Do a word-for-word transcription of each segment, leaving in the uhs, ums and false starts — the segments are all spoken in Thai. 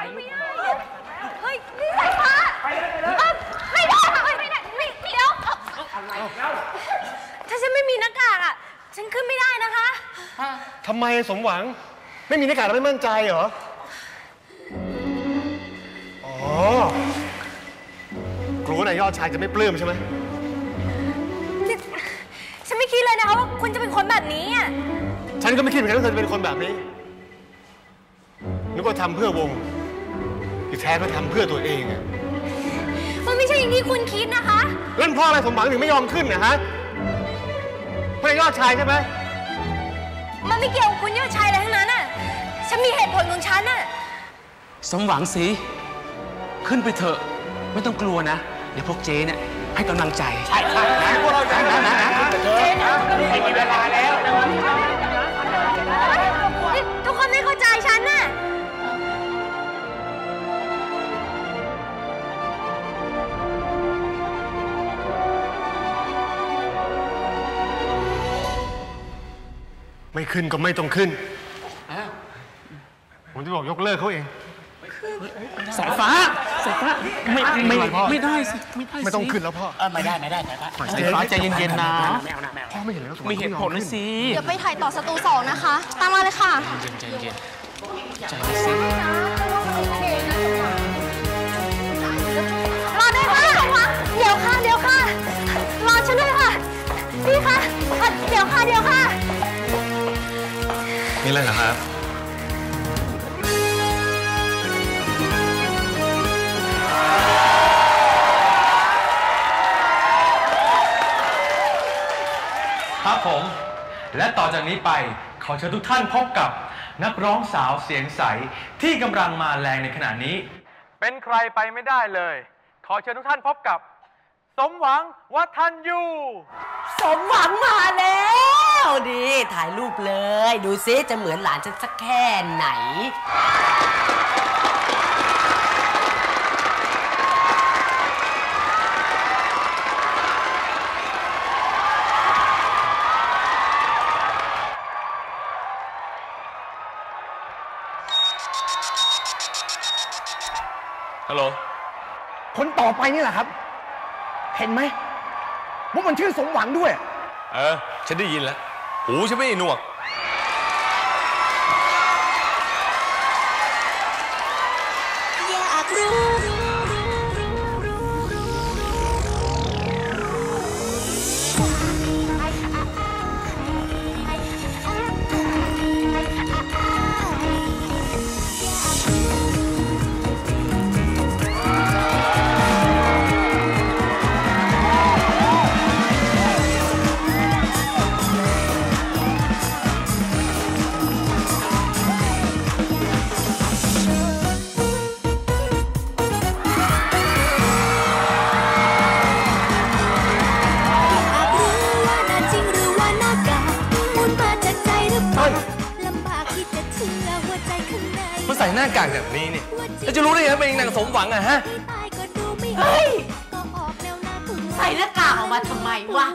ไม่ได้เฮ้ยนี่สายฟ้าไม่ได้ค่ะไม่ได้ไม่เดี๋ยวอะไรแล้วถ้าฉันไม่มีหน้ากากอ่ะฉันขึ้นไม่ได้นะคะทำไมสมหวังไม่มีหน้ากากแล้วไม่มั่นใจเหรออ๋อกลัวนายยอดชายจะไม่ปลื้มใช่ไหมฉันไม่คิดเลยนะคะว่าคุณจะเป็นคนแบบนี้อ่ะฉันก็ไม่คิดเหมือนกันว่าเธอจะเป็นคนแบบนี้นึกว่าทำเพื่อวงที่แท้ก็ทำเพื่อตัวเองอะมันไม่ใช่อย่างที่คุณคิดนะคะแล้วเพราะอะไรสมหวังถึงไม่ยอมขึ้นนะฮะเพราะนายยอดชายใช่ไหมมันไม่เกี่ยวกับคุณยอดชายอะไรทั้งนั้นอ่ะฉันมีเหตุผลของฉันอ่ะสมหวังสิขึ้นไปเถอะไม่ต้องกลัวนะเดี๋ยวพวกเจ๊เนี่ยให้กำลังใจใช่ใช่พวกเราจะนะนะนะไม่มีเวลาแล้วทุกคนไม่เข้าใจฉันน่ะไม่ขึ้นก็ไม่ต้องขึ้นผมจะบอกยกเลิกเขาเองสายฟ้าสายฟ้าไม่ไม่ไม่ได้สิไม่ได้สิไม่ต้องขึ้นแล้วพ่อไม่ได้ไม่ได้สายฟ้าสายฟ้าใจเย็นๆนะพ่อไม่เห็นแล้วมีเหตุผลนะสิเดี๋ยวไปถ่ายต่อสตูสองนะคะตามมาเลยค่ะใจเย็นใจเย็นสิรอด้วยค่ะเดี๋ยวค่ะเดี๋ยวค่ะรอฉันด้วยค่ะพี่คะเดี๋ยวค่ะเดี๋ยวค่ะนี่อะไรนะครับครับผมและต่อจากนี้ไปขอเชิญทุกท่านพบกับนักร้องสาวเสียงใสที่กำลังมาแรงในขณะนี้เป็นใครไปไม่ได้เลยขอเชิญทุกท่านพบกับสมหวังวัฒนยูสมหวังมาแล้วดีถ่ายรูปเลยดูซิจะเหมือนหลานฉันสักแค่ไหนฮัลโหลคนต่อไปนี่แหละครับเห็นไหมว่ามันชื่อสมหวังด้วยเออฉันได้ยินแล้วหูฉันไม่หนวกอยากรู้ใส่หน้ากากแบบนี้เนี่ยแล้วจะรู้ได้ยังไงเป็นนางสมหวังอะฮะเฮ้ยใส่หน้ากากออกมาทำไมวะ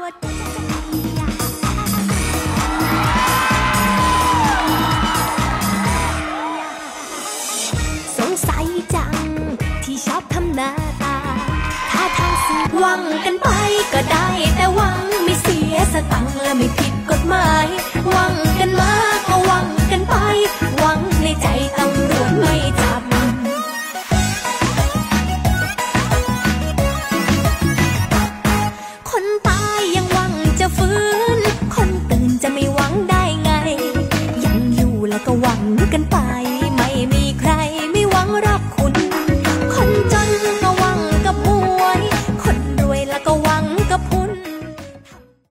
สงสัยจังที่ชอบทำหน้าตาถ้าทางสื่อหวังกันไปก็ได้แต่หวังไม่เสียสตังค์และไม่ผิดกฎหมาย